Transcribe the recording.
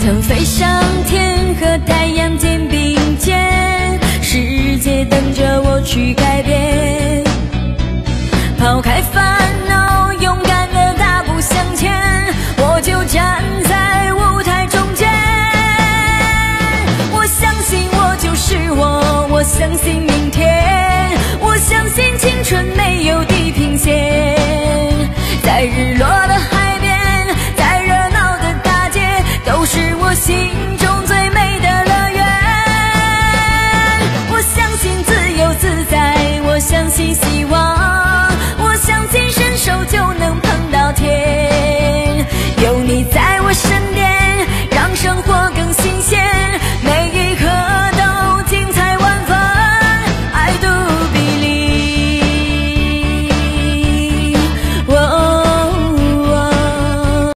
曾飞上天，和太阳肩并肩，世界等着我去改变。抛开烦恼，勇敢的大步向前，我就站在